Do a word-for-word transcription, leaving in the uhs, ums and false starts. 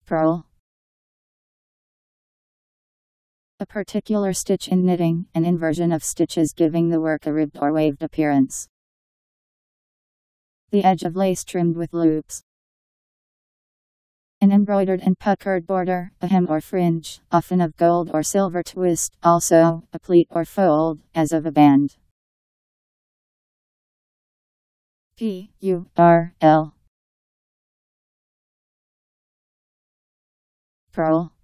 Purl. A particular stitch in knitting, an inversion of stitches giving the work a ribbed or waved appearance. The edge of lace trimmed with loops. An embroidered and puckered border, a hem or fringe, often of gold or silver twist, also, a pleat or fold, as of a band. P U R L. Purl.